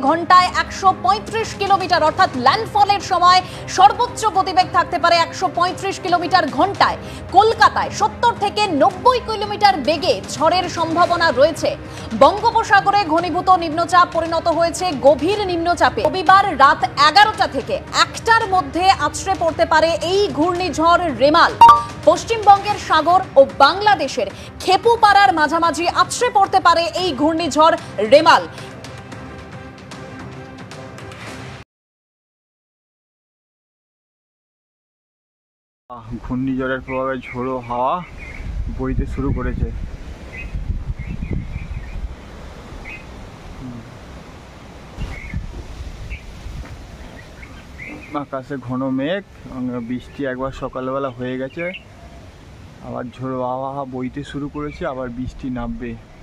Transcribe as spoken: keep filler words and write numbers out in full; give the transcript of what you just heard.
ঘন্টায় একশো পঁয়ত্রিশ কিলোমিটার, অর্থাৎ ল্যান্ডফলের সময় সর্বোচ্চ গতিবেগ থাকতে পারে একশো পঁয়ত্রিশ কিলোমিটার ঘন্টায়। কলকাতায় সত্তর থেকে নব্বই কিলোমিটার বেগে ঝড়ের সম্ভাবনা রয়েছে। বঙ্গোপসাগরে ঘনীভূত নিম্নচাপ পরিণত হয়েছে গভীর নিম্নচাপে। রবিবার রাত এগারোটা থেকে একটার মধ্যে আছড়ে পড়তে পারে এই ঘূর্ণিঝড় রেমাল। পশ্চিমবঙ্গের সাগর ও বাংলাদেশের খেপুপাড়ার মাঝামাঝি আছড়ে পড়তে পারে এই ঘূর্ণিঝড় রেমাল। ঘূর্ণিঝড়ের প্রভাবে ঝোড়ো হাওয়া বইতে শুরু করেছে। আকাশে ঘন মেঘ, বৃষ্টি একবার সকালবেলা হয়ে গেছে, আবার ঝোড়ো হাওয়া বইতে শুরু করেছে, আবার বৃষ্টি নামবে।